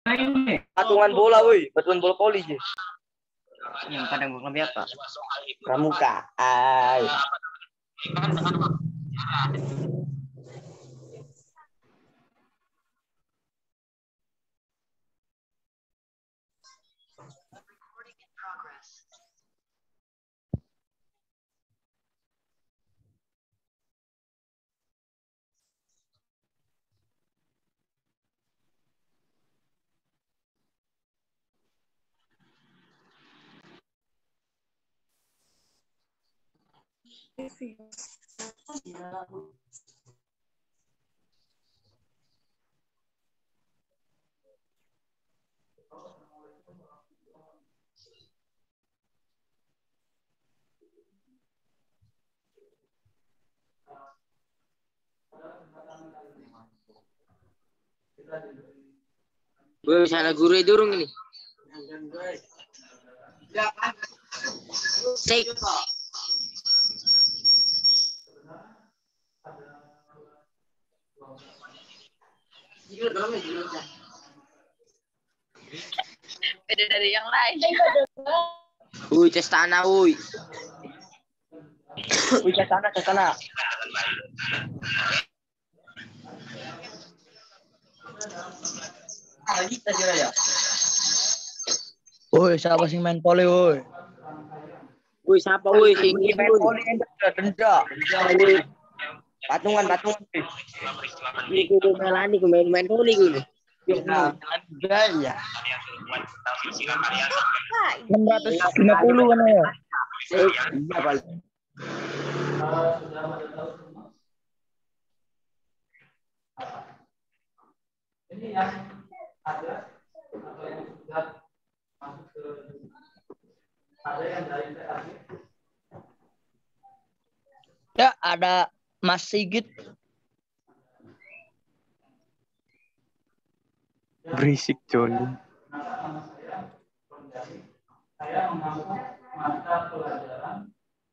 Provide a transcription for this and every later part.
Patungan bola, woi. Patungan bola poli, je. Yang kadang bukan biasa. Pramuka. Ay. Gue misalnya guru durung ini. Cek. Beda dari yang lain. Woi, tes tanah, woi. Woi, ke sana. Woi, siapa sih main poli, woi? Woi, siapa woi? Woi, main poli denda. Patungan. Ini gue melani, gue main poli gue. Ya. 650 kan ya? Iya, paling. Ini yang ada atau yang sudah masuk ke ada yang dari TAG. Ya, ada Mas Sigit. Berisik, Joni. Saya mengampu mata pelajaran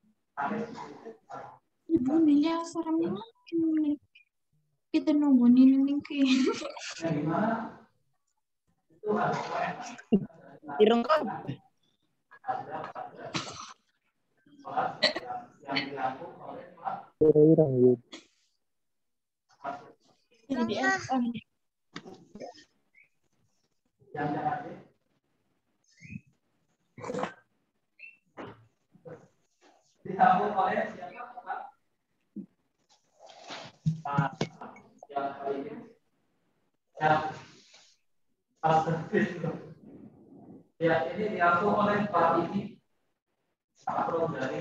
Bunyinya serem banget. Kita nungguin ini Ireng kan? Ireng. disambung oleh siapa, Pak? Yang kali ini ya ini diatur oleh Pak ini Pak dari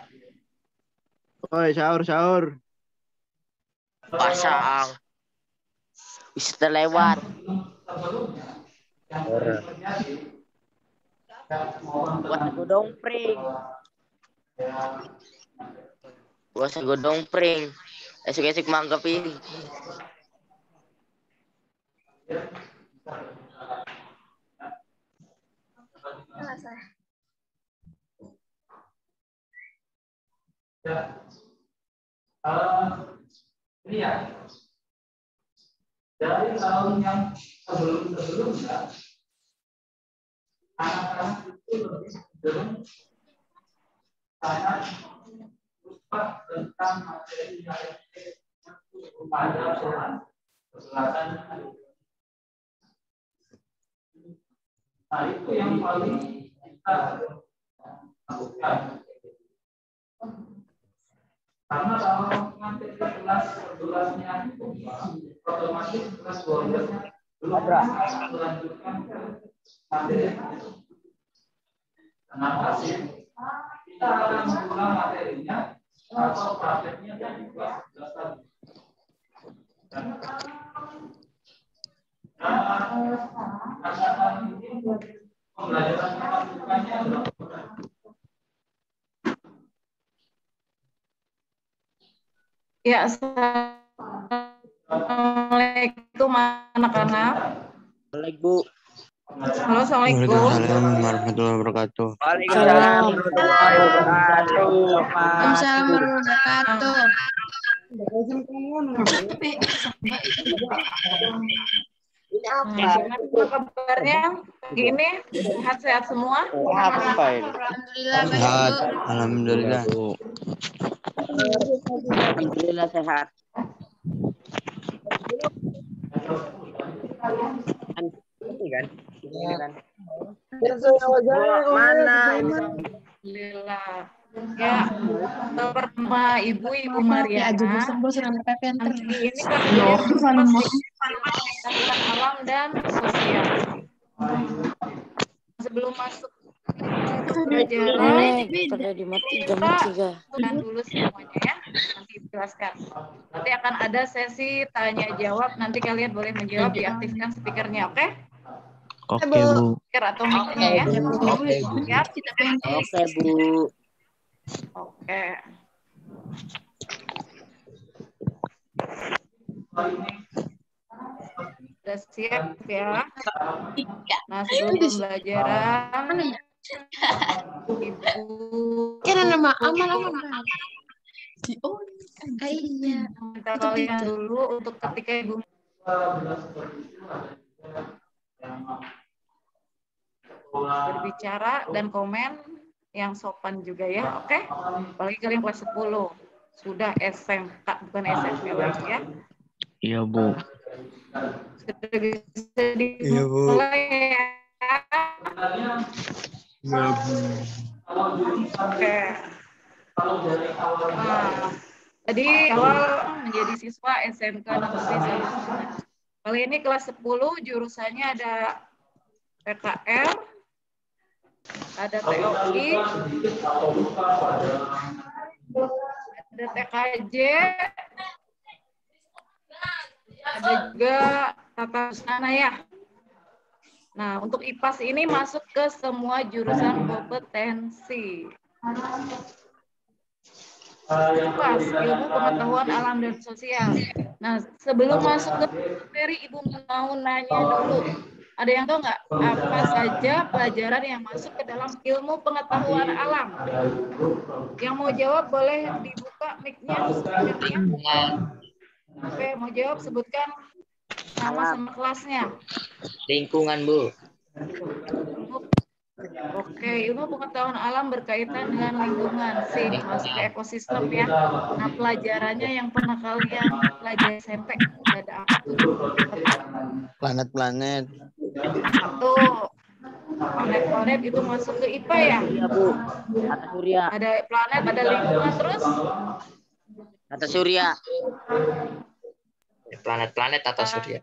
Oi, sahur. Pasang. Bisa lewat. Sebelumnya yang terjadi Buat godong pring. Buat godong pring. Esok-esok manggapin. Ini ya dari tahun yang sebelumnya anak-anak itu lebih cenderung sangat lupa tentang materi yang pada perhelatan. Nah itu yang paling kita lakukan. Karena kalau nanti kelas 11-nya otomatis kelas 12-nya belum melanjutkan ke materi. Kenapa sih? Kita akan mengulang materinya atau prakteknya dari kelas 11 tadi. Karena ini pembelajaran masukannya adalah ya, assalamualaikum anak-anak. Assalamualaikum. Halo, assalamualaikum. Waalaikumsalam warahmatullahi wabarakatuh. Waalaikumsalam warahmatullahi wabarakatuh. Waalaikumsalam warahmatullahi wabarakatuh. Apa kabarnya? Gini, sehat-sehat semua? Apa ini? Alhamdulillah baik, Sehat. Bu. Alhamdulillah. Alhamdulillah sehat. Ini kan? Ini kan? Mana ini? Alhamdulillah. Ya, pertama Ibu Mariana. Nanti ini kan pengetahuan alam dan sosial. Sebelum masuk pelajaran, Sudah dimati jam kita sudah dulu semuanya ya. Nanti jelaskan. Nanti akan ada sesi tanya jawab. Nanti kalian boleh menjawab, diaktifkan speakernya, oke? Oke, Bu. Speaker atau mic-nya ya. Siap? Oke, Bu. Oke. Sudah siap ya. Nah, sebelum pembelajaran, Ibu minta kalian dulu untuk ketika Ibu berbicara dan komen yang sopan juga ya, oke? Apalagi kalian kelas 10, sudah SMK, bukan SMP lagi ya. Iya, Bu. Sudah bisa dimulai ya. Iya, Bu. Oke. Nah, tadi awal menjadi siswa SMK Negeri 1. Kali ini kelas 10, jurusannya ada PKR, ada TOI, ada TKJ, ada juga tata busana ya. Nah, untuk IPAS ini masuk ke semua jurusan kompetensi. IPAS, ilmu pengetahuan alam dan sosial. Nah, sebelum masuk ke materi, Ibu mau nanya dulu. Ada yang tahu nggak apa saja pelajaran yang masuk ke dalam ilmu pengetahuan alam? Yang mau jawab boleh dibuka mic-nya, speaker-nya. Oke, mau jawab sebutkan nama sama kelasnya. Lingkungan, Bu. Oke, ilmu pengetahuan alam berkaitan dengan lingkungan, sih masuk ke ekosistem ya. Nah, pelajarannya yang pernah kalian pelajari SMP ada apa tuh? Planet-planet. Satu, planet-planet itu masuk ke IPA ya? Iya, Bu. Atas surya. Ada planet, ada lingkungan terus? Atas surya. Planet-planet atas surya.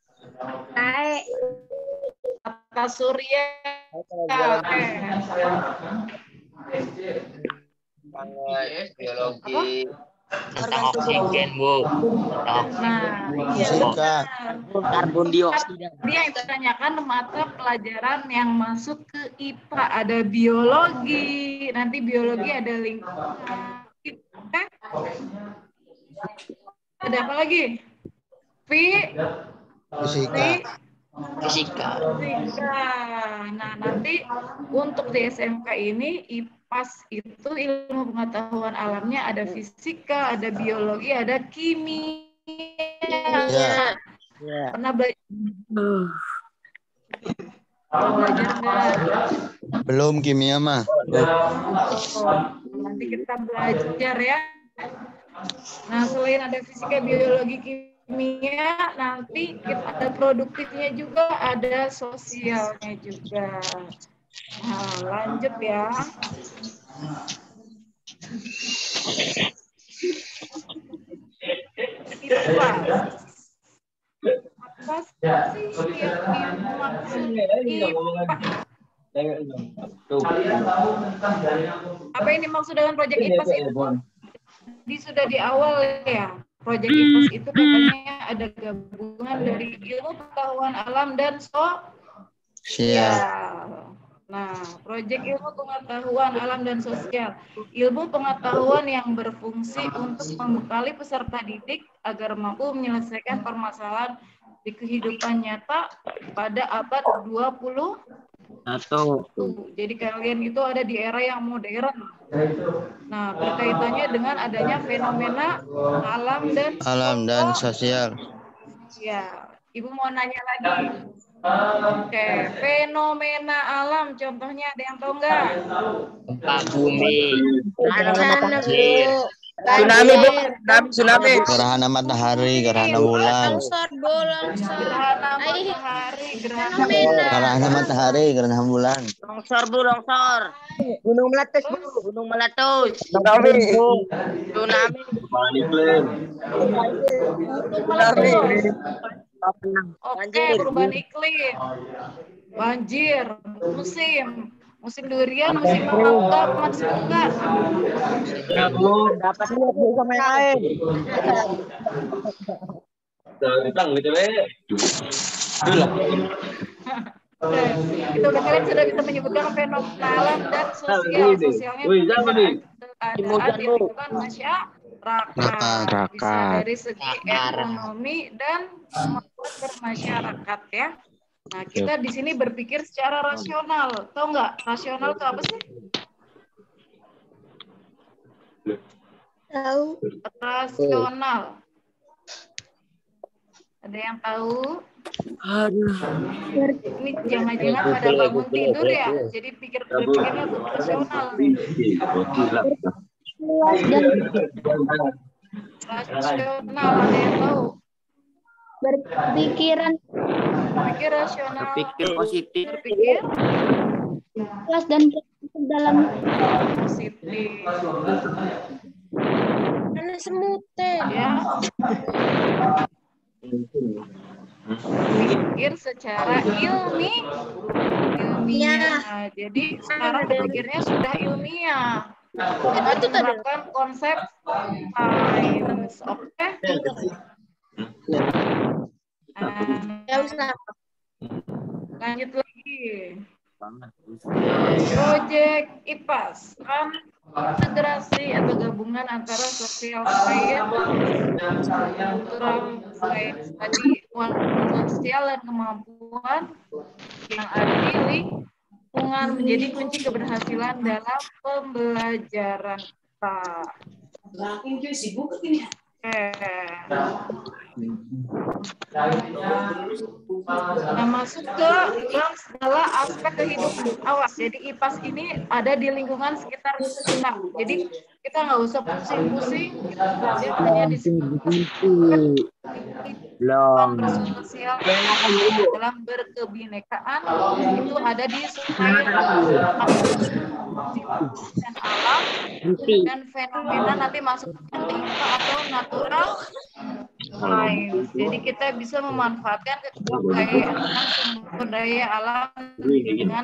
Atas surya. Oke. Biologi. Tentang oksigen, Bu. Nah, iya Fisika. benar. Karbon dioksida. Dia yang ditanyakan mata pelajaran yang masuk ke IPA, ada biologi, nanti biologi ada lingkungan. Oke? Ada apa lagi? Fisika. Fisika. Nah, nanti untuk di SMK ini IPAS itu ilmu pengetahuan alamnya ada fisika, ada biologi, ada kimia. Iya. Pernah belajar nggak? Belum kimia mah. Nanti kita belajar ya. Nah, selain ada fisika, biologi, kimia, nanti kita ada produktifnya juga, ada sosialnya juga. Nah, lanjut ya. Apa sih yang dimaksud IPA? Apa yang dimaksud dengan proyek IPAS itu? Sudah di awal ya. Proyek IPAS itu katanya ada gabungan dari ilmu pengetahuan alam dan sosial. Nah, proyek ilmu pengetahuan alam dan sosial. Ilmu pengetahuan yang berfungsi untuk membekali peserta didik agar mampu menyelesaikan permasalahan di kehidupan nyata pada abad 20. Jadi kalian itu ada di era yang modern. Nah, berkaitannya dengan adanya fenomena alam dan Alam dan sosial. Ya, Ibu mau nanya lagi. Oke, fenomena alam contohnya ada yang tahu nggak? Gempa bumi. Bencana, Banjir. Tsunami, Bu. Tsunami. Gerhana matahari, gerhana bulan. Gerhana matahari, gerhana Gerhana matahari, gerhana bulan. Longsor, Bu, longsor. Gunung meletus, Bu. Gunung meletus. Tsunami. Tsunami. meletus. Oke, perubahan iklim, banjir, musim durian, musim mangga, musim enggak. Dapat lihat Bu sama yang lain. Oke, itu kalian sudah bisa menyebutkan fenomena alam dan sosial. Sosialnya keadaan di lingkungan masyarakat. Bisa dari segi ekonomi dan kemampuan bermasyarakat ya. Nah, kita di sini berpikir secara rasional. Tahu nggak rasional itu apa sih? Tahu. Rasional. Ada yang tahu? Ini jangan-jangan pada bangun tidur ya. Jadi berpikirnya tuh rasional nih. Rasional ada yang tahu? Berpikiran Berpikir rasional. Berpikir positif. Berpikir luas dan dalam positif. karena semute. Ya. Berpikir secara ilmiah. Nah, jadi sekarang berpikirnya sudah ilmiah. Kita menerapkan konsep sains, oke? Lanjut lagi. Project IPAS kan federasi atau gabungan antara sosial science, cultural science tadi, sosial dan kemampuan yang ada di lingkungan menjadi kunci keberhasilan dalam pembelajaran kita. Nah, masuk ke dalam segala aspek kehidupan. Awas, jadi IPAS ini ada di lingkungan sekitar kita. Jadi kita nggak usah pusing-pusing, kita belajar hanya di bersosial dalam berkebinekaan itu ada di sungai dan alam dan fenomena nanti masuk ke IPA atau natural science. Jadi kita bisa memanfaatkan kekayaan sumber daya alam dengan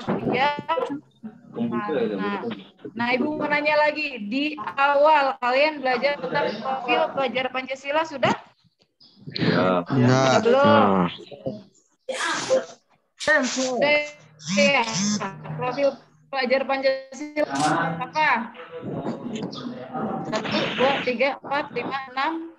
Nah, Ibu mau nanya lagi, di awal kalian belajar tentang profil pelajar Pancasila sudah? Nah, Belum. Ya. Profil pelajar Pancasila apa? 1, 2, 3, 4, 5, 6.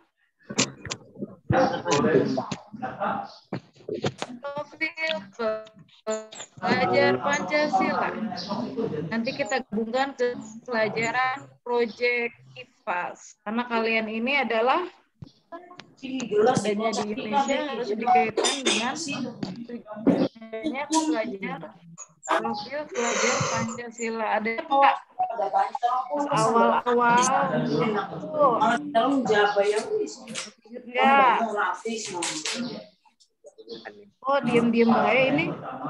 Profil pelajar Pancasila. Nanti kita gabungkan ke pelajaran Project IPAS. Karena kalian ini adalah adanya di Indonesia harus dikaitkan dengan tujuannya pelajar profil pelajar Pancasila. Ada enggak? Awal-awal ya. Oh, diem-diem baik ini.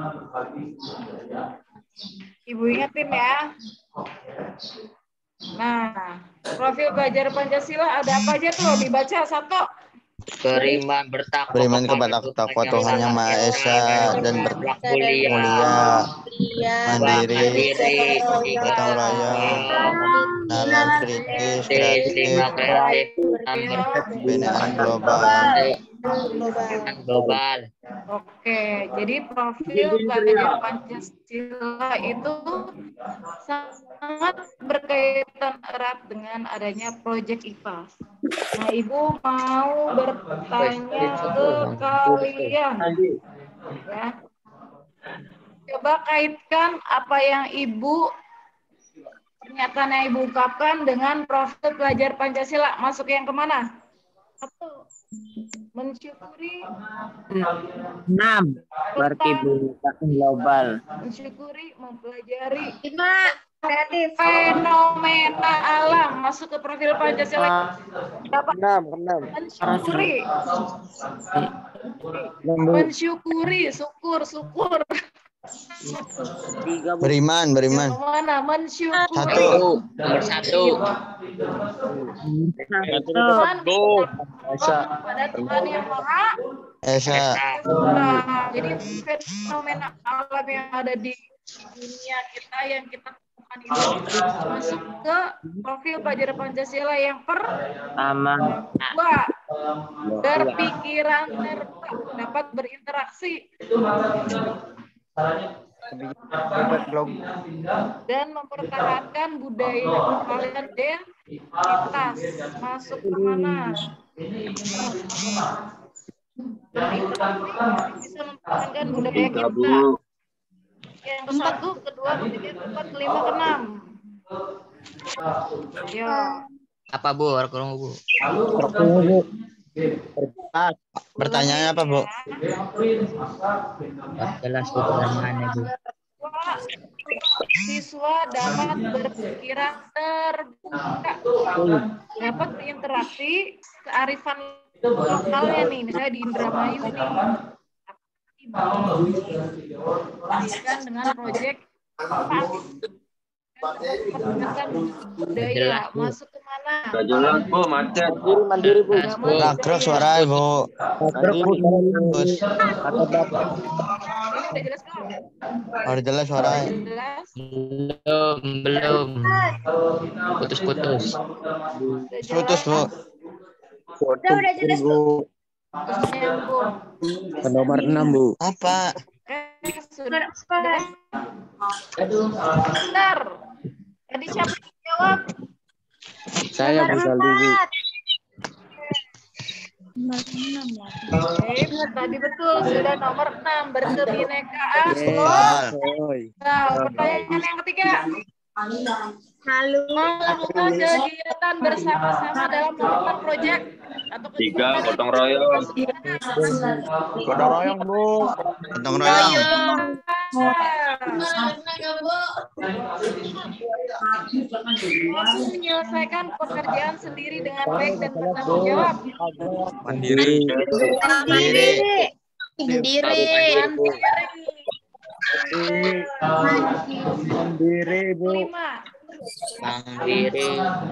Ibu ingetin ya. Nah, profil pelajar Pancasila ada apa aja tuh? Dibaca satu. Beriman kepada Tuhan Yang Maha Esa dan bermulia, mandiri, gotong royong, nalar kritis, kreatif, binaan global. Oke, jadi profil pelajar Pancasila itu sangat berkaitan erat dengan adanya Project IPAS. Nah, Ibu mau bertanya ke kalian, ya. Coba kaitkan apa yang pernyataan yang Ibu ungkapkan dengan profil pelajar Pancasila. Masuk yang kemana? 1, Mensyukuri. 6. Perkibulatan global. Mensyukuri, mempelajari. 5. Kreatif. Fenomena alam. Masuk ke profil Pancasila. Dapat 6. mensyukuri. Mensyukuri, syukur. 3. Beriman. Yang mana? Mensyukuri. 1. Nomor 1. Pada Tuhan yang Maha Esa. Esa. Jadi fenomena alam yang ada di dunia kita yang kita temukan ini masuk ke profil pelajaran Pancasila yang Sama. kedua. Berpikiran terbuka, dapat berinteraksi dan mempertahankan budaya kalian identitas. Masuk ke mana? Bisa mempertahankan budaya kita. Yang ke-1, kedua, ketiga, keempat, kelima, keenam. Yo. Apa Bu? Kurang Bu. Pertanyaannya apa, Bu? Jelas Bu pertanyaannya Bu. Siswa dapat berpikiran terbuka, dapat berinteraksi kearifan lokalnya nih, misalnya di Indramayu nih, dibandingkan dengan proyek budaya. Masuk ke mana? Jelas Bu, macet. Mandiri Bu. Rakrok suara, Bu. Udah jelas belum? Udah jelas suara. Jelas? Belum. Putus-putus. Putus, Bu. Udah jelas Bu. Nyambung. Nomor 6 Bu. Apa? Sudah. Bentar. Tadi siapa yang jawab? Saya Bu Saldi Bu. Tadi betul sudah nomor 6 berkebinekaan. Nah, pertanyaan yang ketiga. Melakukan kegiatan bersama-sama dalam melakukan proyek atau 3. Gotong royong. Gotong royong, Bu. Gotong royong. Menyelesaikan pekerjaan sendiri dengan baik dan bertanggung jawab. Mandiri. Mandiri Bu. 5. Mandiri.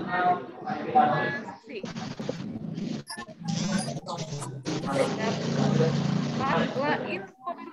Dapatlah informasi.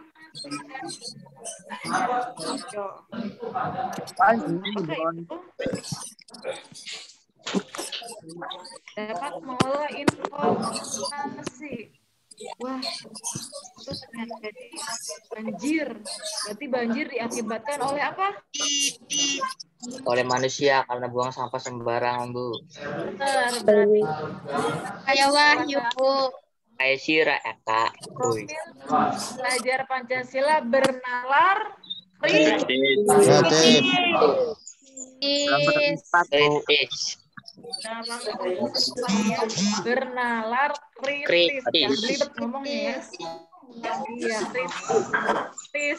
Dapat mengelola informasi. Wah, itu ternyata jadi banjir. Berarti banjir diakibatkan oleh apa? Oleh manusia karena buang sampah sembarangan Bu. Benar, berarti Kayak Wahyu Bu. Kayak Sira Kak. belajar Pancasila bernalar Kreatif. Kritis. bernalar kritis. Yang belibet ngomongnya ya. Iya, kritis.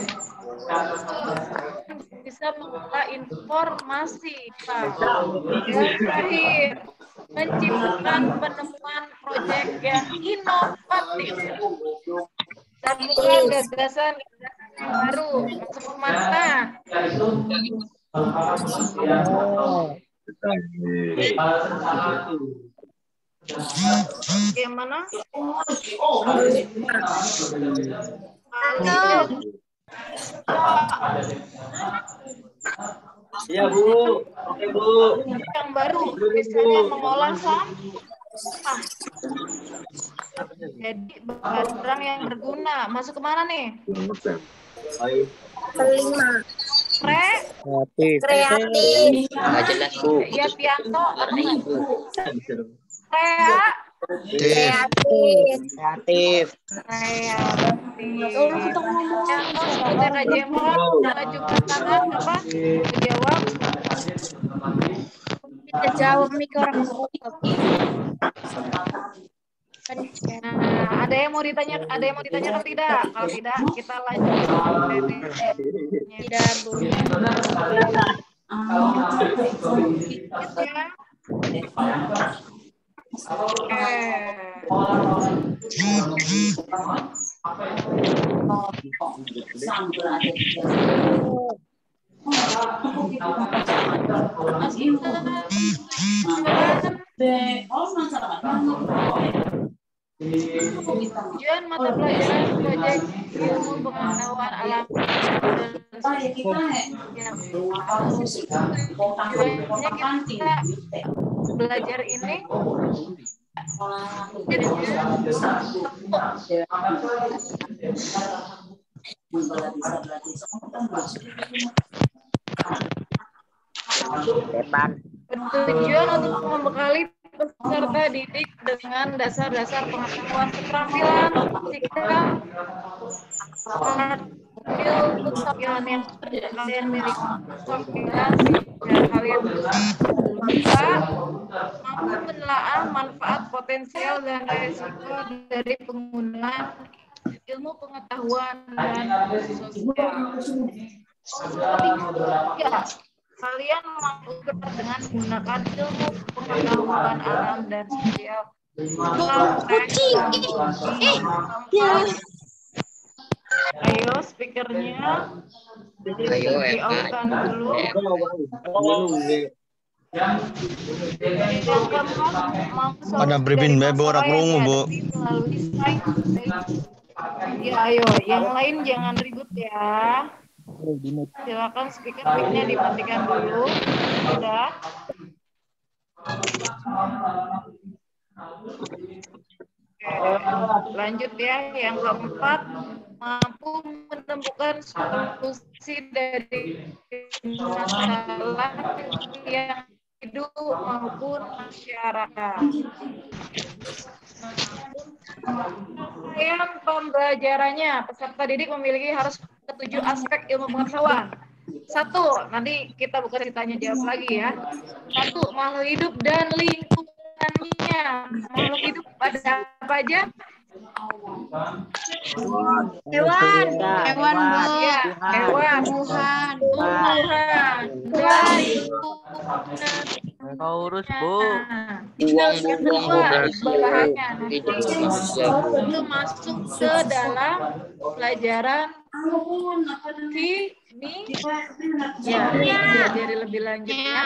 Bisa mengelola informasi. Yang terakhir, menciptakan penemuan proyek yang inovatif. Temukan gagasan yang baru. Masuk ke mana? Bagaimana? Halo. Iya Bu. Oke Bu. Yang baru, misalnya mengolah sampah. Jadi barang yang berguna. Masuk ke mana nih? Kelima. Kreatif. Nggak jelas Bu. Ya Pianto. Kreatif. Kreatif. Pianto sebagai KJMOH mengajukan tangan apa? Menjawab. Kita jawab nih ke orang tua. Nah, ada yang mau ditanyakan tidak? Kalau tidak, kita lanjut. Tidak, Bu. Tujuan mata pelajaran proyek ilmu pengetahuan alam kita belajar ini bertujuan untuk membekali peserta didik dengan dasar-dasar pengetahuan keterampilan sikap ilmu keterampilan yang kalian miliki keterampilan sehingga kalian bisa mampu menelaah manfaat potensial dan resiko dari penggunaan ilmu pengetahuan dan sosial. Kalian mampu dengan menggunakan ilmu pengetahuan alam dan sosial. Ayo speakernya. Ayo di-on-kan dulu. Yang keempat, Ada briefing bebo orang rungu, Bu. melalui slide. Ya, ayo, yang lain jangan ribut ya. Silakan speaker mic-nya dimatikan dulu. Sudah. Oke, lanjut ya. Yang keempat, mampu menemukan solusi dari masalah yang hidup maupun masyarakat. Yang pembelajarannya, peserta didik memiliki harus ketujuh aspek ilmu pengetahuan. 1, nanti kita bukan ditanya jawab lagi ya. 1, makhluk hidup dan lingkungannya. Makhluk hidup ada apa aja? Hewan, Bu. Ya, hewan, tumbuhan, dan Urus, Bu. Yang Buang-buang kedua, bahannya. hidup manusia, Bu. Itu masuk ke dalam pelajaran kimia. Jadi lebih lanjut ya.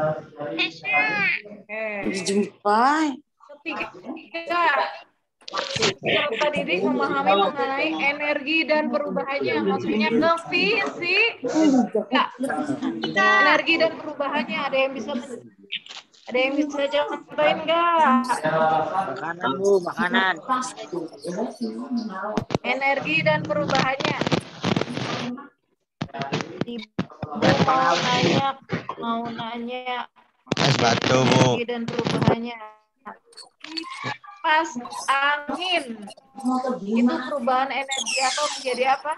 Ketiga, peserta didik memahami mengenai energi dan perubahannya. Maksudnya ke fisika. Energi dan perubahannya ada yang bisa contohin nggak? Makanan, Bu, makanan. Energi dan perubahannya. Ibu mau nanya Es batu, Bu. energi dan perubahannya. Kipas angin itu perubahan energi atau menjadi apa?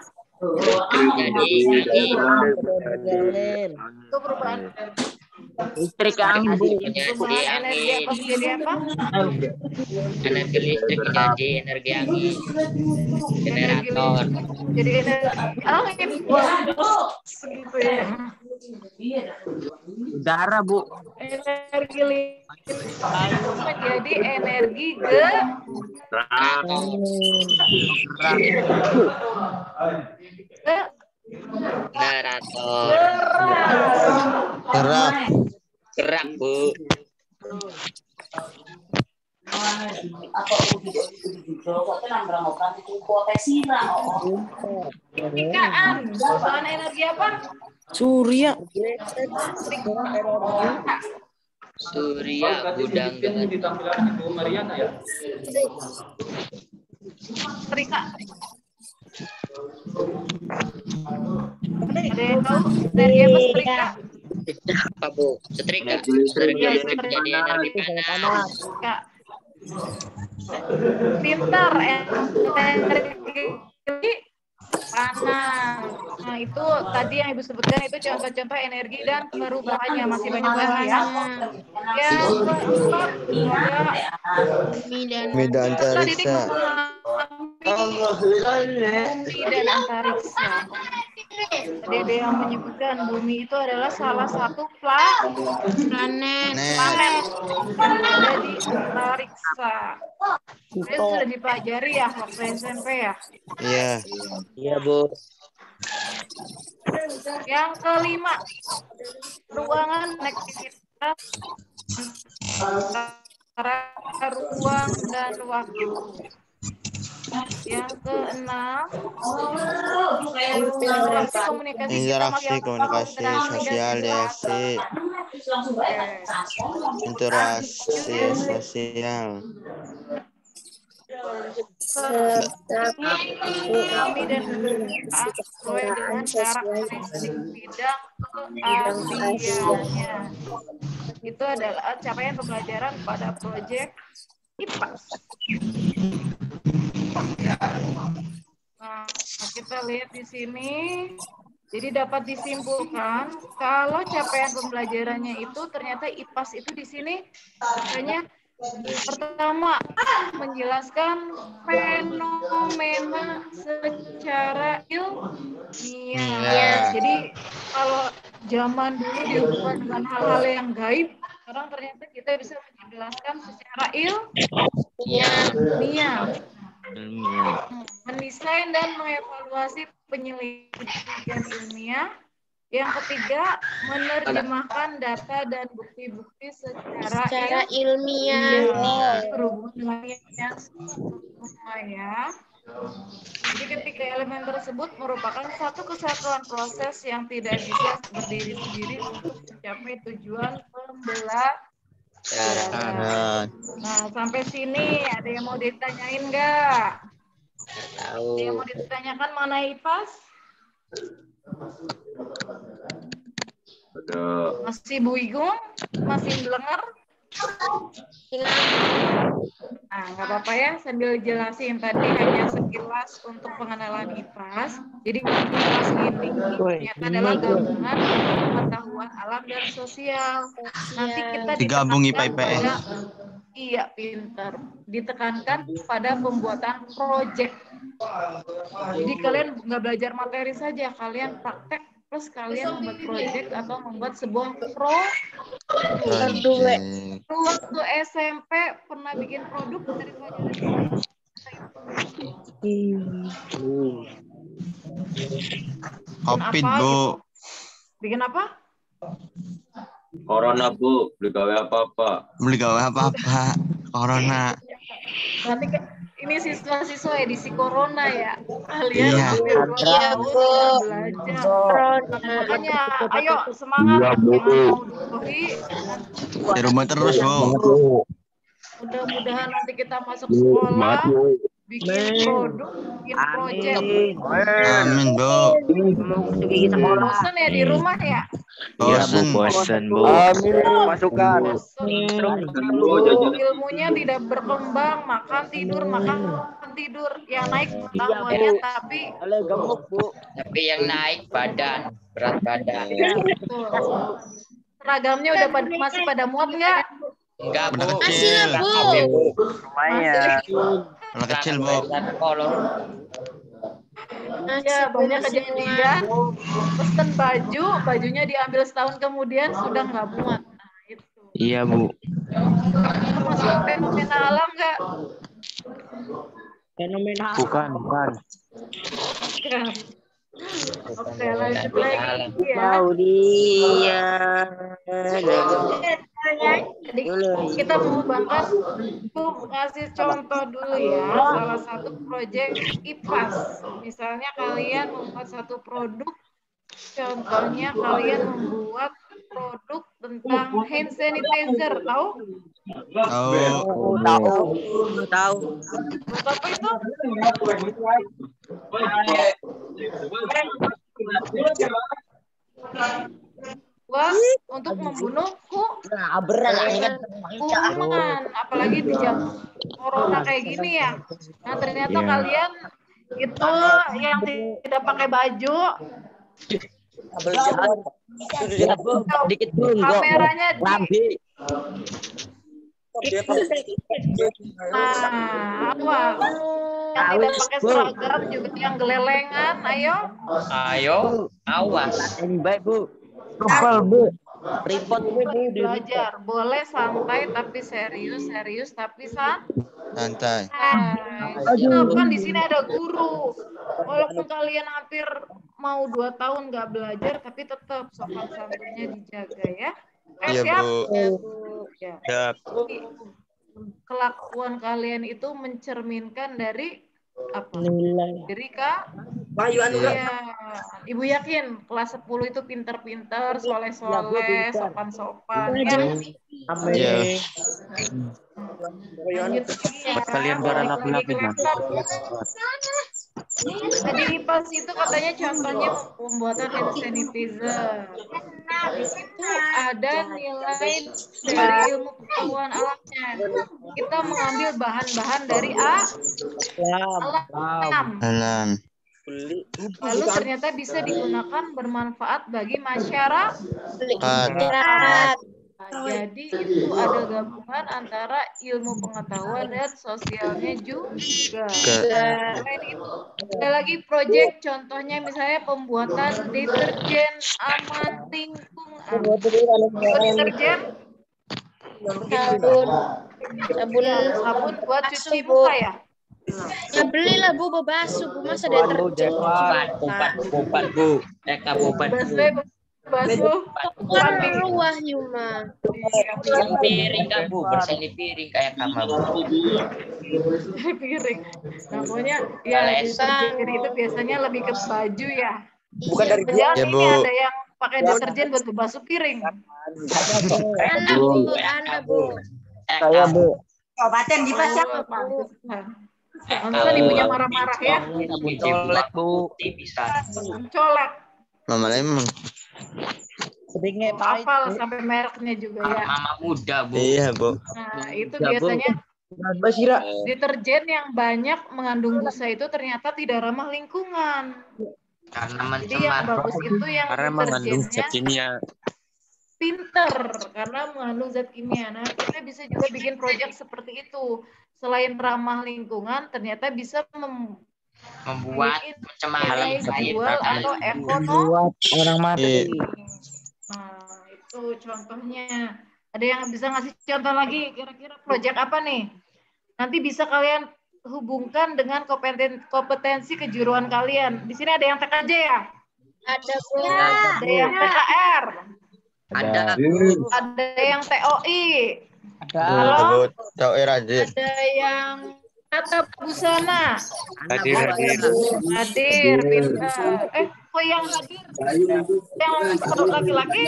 Itu perubahan Listrik angin, Bu. perubahan energi apa menjadi apa? Energi listrik menjadi energi angin. Generator. Jadi energi angin. Segitu ya. Udara, Bu. Energi listrik menjadi energi Generator. Gerak. Gerak, Bu. Fizikaan. Perubahan energi apa? Surya. Surya gudang Ini di tampilan Ibu Mariana ya. Setrika. Ada yang tahu energi apa setrika? apa, Bu? Setrika. Energi listrik menjadi energi panas. Kak. Pintar energi panas. Nah, Nah, itu tadi yang Ibu sebutkan itu contoh-contoh energi dan perubahannya, masih banyak lagi ya. Yang keempat ada Medan peserta didik antariksa. memahami bumi dan antariksa. Tadi ada yang menyebutkan bumi itu adalah salah satu planet yang ada di antariksa. Itu sudah dipelajari ya waktu SMP ya. Iya. Iya, Bu. Yang kelima, ruangan konektivitas antara ruang dan waktu. Yang keenam, Interaksi komunikasi sosial reaksi. Interaksi sosial. Kami dan sesuai dengan karakteristik bidang keahliannya. Itu adalah capaian pembelajaran pada proyek IPAS. Nah, kita lihat di sini. Jadi dapat disimpulkan kalau capaian pembelajarannya itu ternyata IPAS itu di sini makanya pertama menjelaskan fenomena secara ilmiah. Jadi kalau zaman dulu dihubungkan dengan hal-hal yang gaib, sekarang ternyata kita bisa menjelaskan secara ilmiah. Mendesain dan mengevaluasi penyelidikan ilmiah. Yang ketiga, menerjemahkan data dan bukti-bukti secara ilmiah. Berhubungan dengan yang semua ya. Jadi ketika elemen tersebut merupakan satu kesatuan proses yang tidak bisa berdiri sendiri untuk mencapai tujuan pembelajaran. Nah, sampai sini ada yang mau ditanyain nggak? Ada yang mau ditanyakan mengenai IPAS? Masih Bu Igung? Masih dengar? Nah, nggak apa-apa ya, sambil jelasin tadi hanya sekilas untuk pengenalan IPAS. Jadi IPAS ini ternyata adalah gabungan pengetahuan alam dan sosial. Nanti kita digabung IPA IPS. Iya, pintar. Ditekankan pada pembuatan proyek. Jadi kalian nggak belajar materi saja, kalian praktek plus kalian membuat proyek atau membuat sebuah waktu SMP pernah bikin produk dari pelajaran Covid, Bu. Bikin apa? Corona, Bu. Beli gawe apa-apa. Corona. Berarti ini siswa-siswa edisi corona ya. Kalian Iya. hampir 2 tahun belajar. Makanya ayo semangat, jangan mau diberi. Di rumah terus, Bu. Mudah-mudahan nanti kita masuk sekolah, bikin produk, bikin proyek. Amin, Bu. Bosan ya di rumah ya? Bosen, Bu. Masukkan. Ilmunya tidak berkembang, makan tidur. Yang naik pengetahuannya tapi gemuk, Bu. Tapi yang naik berat badan. betul. Seragamnya udah masih pada muat nggak? Enggak, Udah Bu. kecil. Lumayan. Udah kecil, Bu. Ya, banyak kejadian. Pesen bajunya diambil setahun kemudian sudah nggak muat. Nah, itu. Iya, Bu. Masuk fenomena alam nggak? Bukan. Oke, lanjut lagi ya. Jadi kita mengembangkan ngasih contoh dulu ya, salah satu proyek IPAS. Misalnya kalian membuat satu produk, contohnya kalian membuat produk tentang hand sanitizer, tahu? Tahu. Buat apa itu? Buat untuk membunuh kuman, apalagi di jam corona kayak gini ya. Nah, ternyata kalian itu yang tidak pakai baju, Dikit dulu. Kameranya di. Lambi. Nah, apa? Yang tidak pakai seragam juga yang gelelengan, ayo. Ayo, awas. Ini baik, Bu. Rupal, Bu. Report Bu. Belajar boleh santai tapi serius tapi Santai. Kan di sini ada guru. Walaupun kalian hampir mau 2 tahun nggak belajar, tapi tetap sopan santunnya dijaga ya. Iya, Siap? Bu. Ya. Siap. Kelakuan kalian itu mencerminkan dari apa? Nilai. Dari Kak? Iya. Ibu yakin kelas 10 itu pinter-pinter, soleh-soleh, sopan-sopan. Ya. Amin. Iya. Lanjut lagi ya. Kalian beranak-anak Balik lagi ke laptop. Tadi pas itu katanya contohnya pembuatan hand sanitizer. Di situ ada nilai dari ilmu pengetahuan alamnya. Kita mengambil bahan-bahan dari alam. Alam. Lalu ternyata bisa digunakan bermanfaat bagi masyarakat. Jadi itu ada gabungan antara ilmu pengetahuan dan sosialnya juga. Selain itu ada lagi proyek, contohnya misalnya pembuatan deterjen aman lingkungan. Deterjen sabun buat cuci muka ya. Ya belilah Bu basuh Bu, masa deterjen. Boban Bu. Boban Bu. Basuh Kan Wahyu mah. Bersihin piring kan Bu, bersihin piring kayak kamar Bu. piring. Nah, pokoknya ya deterjen itu biasanya lebih ke baju ya. Bukan dari Jangan Ya, ini Bu. ada yang pakai deterjen buat basuh piring. Anda Bu. Saya, Bu. Kabupaten di siapa Bu? Langsung ibunya marah-marah ya. Colek Bu. Bisa. Colek. Mama emang. Sedingnya Hafal sampai mereknya juga ya. Mama muda Bu. Iya, Bu. Nah, itu biasanya Basira. deterjen yang banyak mengandung busa itu ternyata tidak ramah lingkungan. Karena Jadi yang mencemar. bagus itu yang karena mengandung zat deterjennya kimia. pinter karena mengandung zat kimia. Nah, kita bisa juga bikin proyek seperti itu. Selain ramah lingkungan, ternyata bisa Membuat pencemaran nilai air jual atau ekonomi. Buat orang mati. Nah, itu contohnya. Ada yang bisa ngasih contoh lagi? Kira-kira proyek apa nih? Nanti bisa kalian hubungkan dengan kompetensi kejuruan kalian. Di sini ada yang TKJ ya? Ada Bu. Ada yang TKR? Ada Ada yang TOI? Tuh, Bu. Tahu rajin. Ada yang tata busana? Hadir. Hadir, pintar. Kok yang hadir? Yang laki-laki?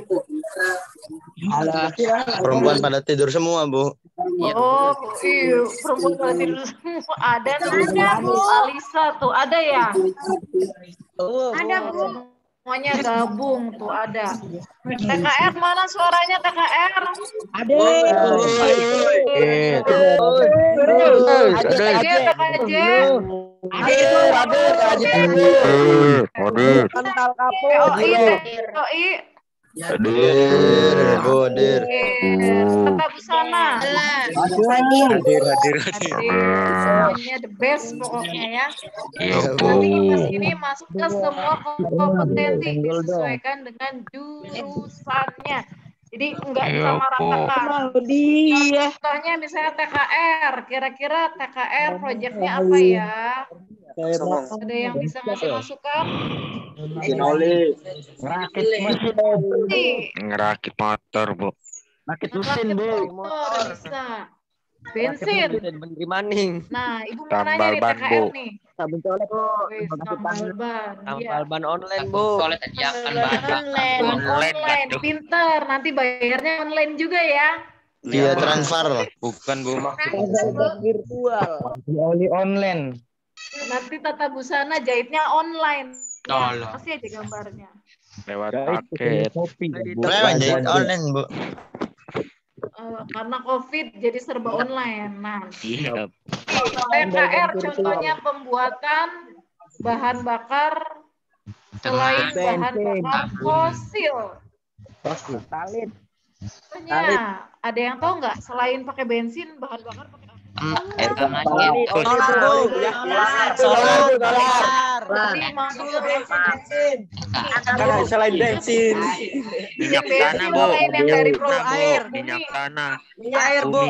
Perempuan pada tidur semua, Bu. Oh, iya, perempuan pada tidur semua. Ada namanya Bu Alisa tuh, ada ya? Ada Bu. Semuanya gabung tuh ada. TKR mana suaranya TKR? Ada. TKJ. Kental kapo. TOI. Hadir, Bu, hadir. Tata busana. Hadir. Semuanya the best pokoknya ya. Iya, Bu. Nanti kita sini masuk ke semua kompetensi disesuaikan dengan jurusannya. Jadi enggak sama rata. Contohnya misalnya TKR. Kira-kira TKR proyeknya apa ya? Ada yang bisa ngasih masukan? Ngerakit motor, Bu. Rakit mesin, Bu. Motor bisa. Bensin. Menteri Maning. Nah, Ibu mau nanya nih TKR nih. Sabun colek, Bu. Tambal ban. Iya. Ban online, Bu. Toilet sediakan bahan. Online. Pinter. Nanti bayarnya online juga ya. Dia transfer. Bukan, Bu. Virtual. Oli online. Nanti tata busana jahitnya online. Tolong. Kasih aja gambarnya. Lewat paket. Memang jahit online, Bu. Karena COVID jadi serba online. Nah, Iya. TKR contohnya pembuatan bahan bakar Selain bahan Bensin. bakar fosil. Talit. Contohnya, ada yang tahu nggak? Selain pakai bensin, bahan bakar pakai apa? Air tanah. Solar. Jadi masuk ke bensin. Kan selain bensin. Minyak tanah, Bu. Yang dari produk air. minyak tanah. Air, Bu.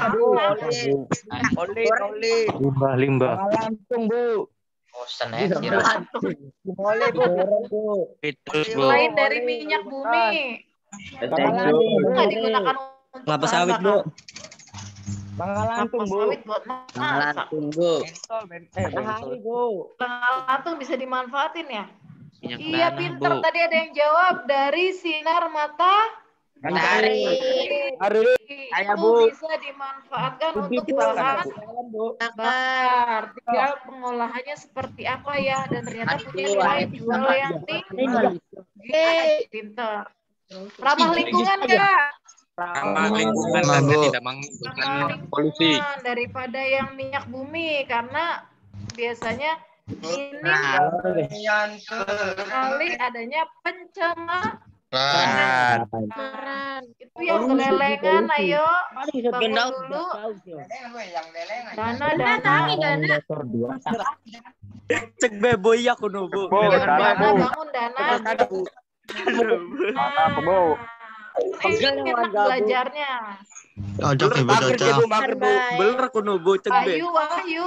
Oli. Limbah. Langsung, Bu. Bosan ya, kira. Boleh, Bu. Selain dari minyak bumi, nggak digunakan untuk Kelapa bahan sawit, bakar. Bu. Langsung, Bu. Sawit buat masak. Matahari, Bu. Langsung bisa dimanfaatin ya. Minyak Iya, tanah, pinter. Bu. Tadi ada yang jawab dari sinar matahari. Saya, Itu Bu. bisa dimanfaatkan untuk bahan bakar. Tinggal pengolahannya seperti apa ya, dan ternyata punya nilai jual yang tinggi. Pinter. Ramah lingkungan nggak? Ramah lingkungan Ramah, dan Bu. tidak menggunakan polusi. Lingkungan daripada yang minyak bumi, karena biasanya ini kali adanya pencemaran. Itu yang gelelengan, ayo bangun dulu. Dana. Cek bebo iya kuno, Bu. Dana bangun dana. Enak belajarnya. Cocok Ibu cocok. Bener kuno, Bu. Cek be. Wahyu.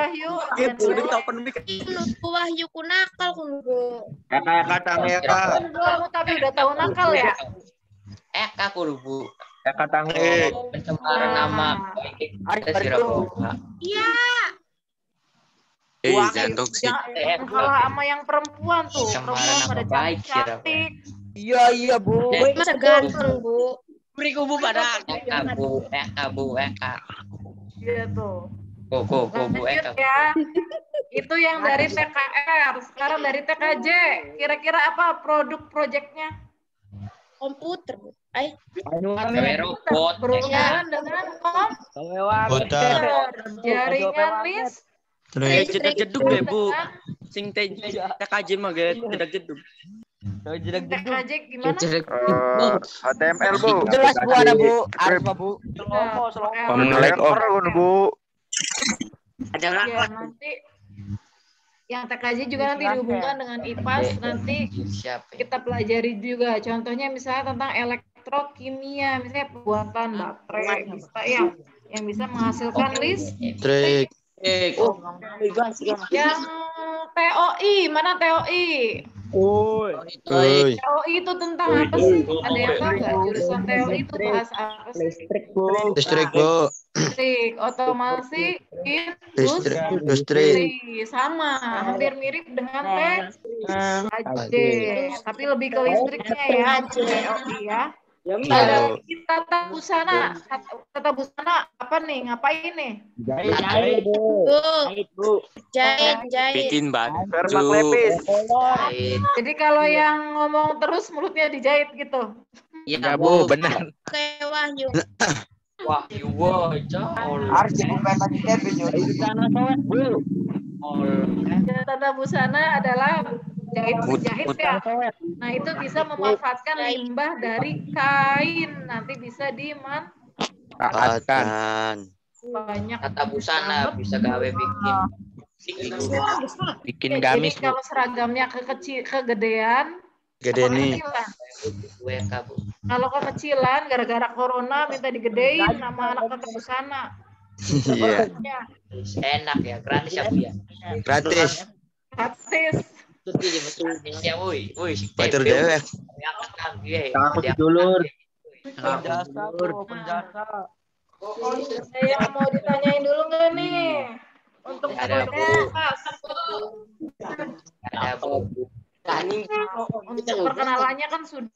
Wahyu kunakal kuno. Kamu tapi udah tahu nakal ya? Eka kurubu. Katange. Pencemaran nama baik kita siraboga. Iya. Jantung sih. Jangan kalah sama yang perempuan tuh. Pencemaran Perempuan nama pada baik cantik. Iya, Bu. Masa ganteng, Bu. Beri kubu pada. Eka bu. Iya tuh. Bu Lanjut Eka. ya. Itu yang dari TKR. Sekarang dari TKJ. Kira-kira apa produk proyeknya? Komputer, Bu. Ay, Gawe robot. Berhubungan dengan Komputer. jaringan listrik. Jeduk deh, Bu. Sing TKJ mah ge jeduk. TKJ gimana? HTML, Bu. Jelas, Bu, ada, Bu. Harus, Bu. Bu. Ya, nanti yang TKJ juga nanti dihubungkan dengan IPAS, nanti Siapa? kita pelajari juga. Contohnya misalnya tentang elektrokimia, misalnya pembuatan baterai, bisa ya, yang bisa menghasilkan listrik. Yang TOI, mana TOI? Woi. TOI itu tentang apa sih? Ada yang tahu nggak jurusan TOI itu bahas apa sih? Listrik, Bu. Listrik, otomasi, industri. Sama, hampir mirip dengan TKJ, tapi lebih ke listriknya ya, TOI ya. Ada tata busana apa nih? Ngapain nih? Jahit. Bikin baju. Jadi kalau yang ngomong terus mulutnya dijahit gitu. Ya, Bu, benar. Kayak Wahyu. Wahyu bocah. Harus dibuka lagi Tata busana adalah jahit ya. Nah, itu bisa memanfaatkan limbah dari kain. Nanti bisa Akan. banyak. Tata busana bisa gawe Bikin Jadi gamis, Bu. kalau seragamnya kegedean, Gede nih. kekecilan. Eka Bu. Kalau kekecilan gara-gara corona minta digedein sama anak tata busana. Iya. Ya, Enak ya, gratis ya Bu ya. Gratis. gratis. Ya woi. Batur dewek. Takut dulur. Penjasa. Saya mau ditanyain dulu nggak nih? Untuk Ada, Bu. produknya. Ada Bu. Untuk perkenalannya kan sudah.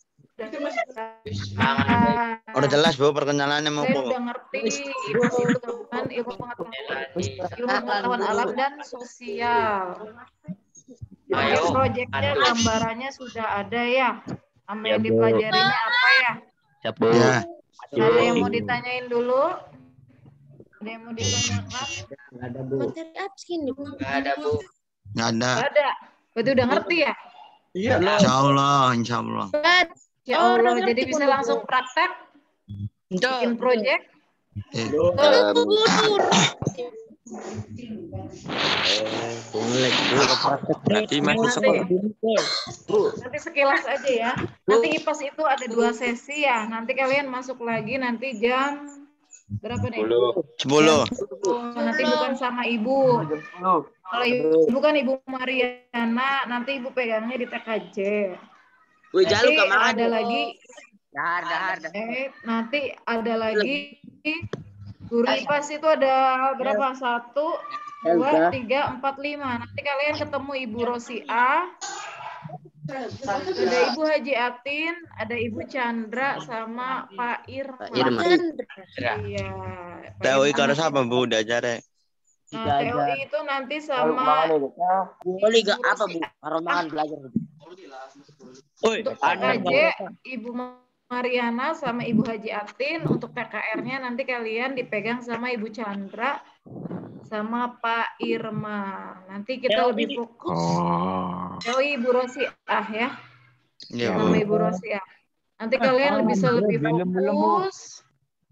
Udah jelas, Bu, perkenalannya mau Saya Bu. udah ngerti ilmu itu gabungan ilmu pengetahuan alam dan sosial. Jadi Ayo. proyeknya gambarannya sudah ada ya. Sama yang dipelajarinya apa ya? Ya. Ada yang mau ditanyain dulu? Ada yang mau ditanyakan? Materi apa sih ini, Bu? Nggak ada Bu. Nggak ada. Nggak ada. Berarti udah ngerti ya? Iya. Insya Allah, insya Allah. Ya Allah, jadi bisa langsung praktek bikin project. Nanti masuk sekolah. Nanti sekilas aja ya. Nanti IPAS itu ada 2 sesi ya. Nanti kalian masuk lagi nanti jam berapa nih? 10. Nanti bukan sama ibu. Kalau ibu kan Ibu Mariana, nanti ibu pegangnya di TKJ. Nanti ada lagi. Nanti ada lagi guru IPAS itu ada berapa? 1, 2, 3, 4, 5. Nanti kalian ketemu Ibu Rosia, ada Ibu Haji Atin, ada Ibu Chandra sama Pak Irma. Iya. TOI harus apa Bu? Udah ajar. Nah, TOI itu nanti sama Liga apa Bu? Rombongan belajar. untuk TKJ Ibu Mariana sama Ibu Haji Atin. Untuk TKR-nya nanti kalian dipegang sama Ibu Chandra sama Pak Irma. Nanti kita lebih fokus. TOI Ibu Rosia ya. Iya, Sama Ibu Rosia. Nanti kalian bisa lebih fokus.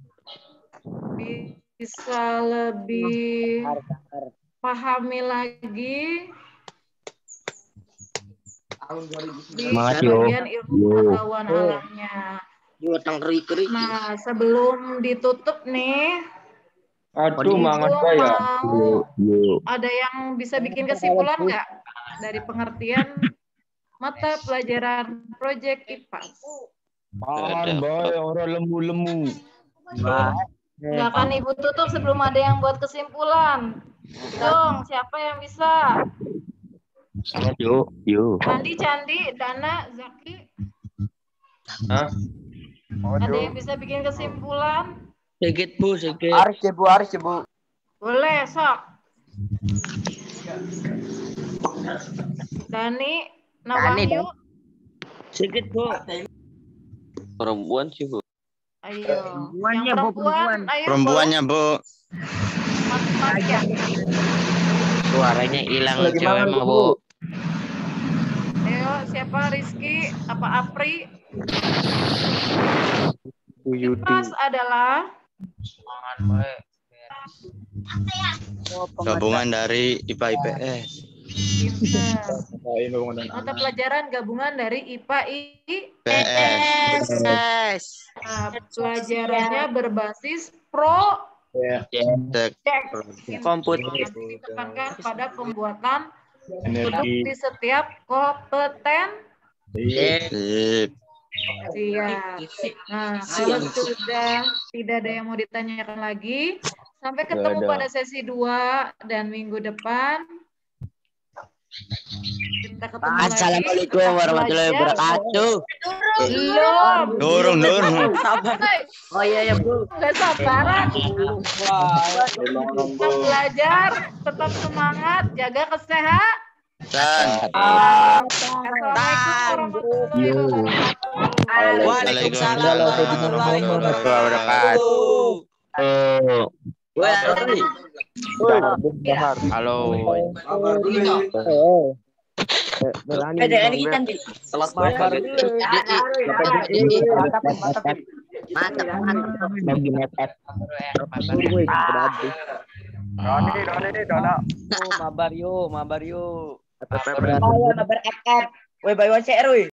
Bisa lebih pahami lagi di bagian ilmu pengetahuan alamnya. Nah, sebelum ditutup nih, Aduh, mangas Ibu ya. mau ada yang bisa bikin kesimpulan nggak dari pengertian mata pelajaran proyek IPAS? Mangan boy, orang lemu-lemu. Nggak akan Ibu tutup sebelum ada yang buat kesimpulan. Dong, siapa yang bisa? Yuk. Candi, Dana, Zaki. Hah? Ada yang bisa bikin kesimpulan? Sedikit Bu, sedikit. Aris ya Bu. Boleh, sok. Dani, Nawahyu. Sedikit Bu. Perempuan sih, Bu. Ayo. Yang perempuan, ayo. Perempuannya Bu. Matematika. Suaranya hilang cewek mah Bu. Ayo, siapa? Rizky, apa Apri? IPAS adalah Gabungan dari IPA IPS. mata pelajaran gabungan dari IPA PS. Nah, pelajarannya berbasis Komputer. Nanti ditekankan pada pembuatan produk di setiap kompetensi. Sip. Siap. Nah, kalau sudah tidak ada yang mau ditanyakan lagi, sampai ketemu pada sesi 2 dan minggu depan. Kita ketemu Assalamualaikum warahmatullahi wabarakatuh. Belum. Dorong. Oh iya ya Bu. Nggak sabaran. Tetap belajar, tetap semangat, jaga kesehatan. Assalamualaikum warahmatullahi wabarakatuh. Waalaikumsalam warahmatullahi wabarakatuh. Halo. Mabar yo. Mabar FF. Woi, bayi CR woi.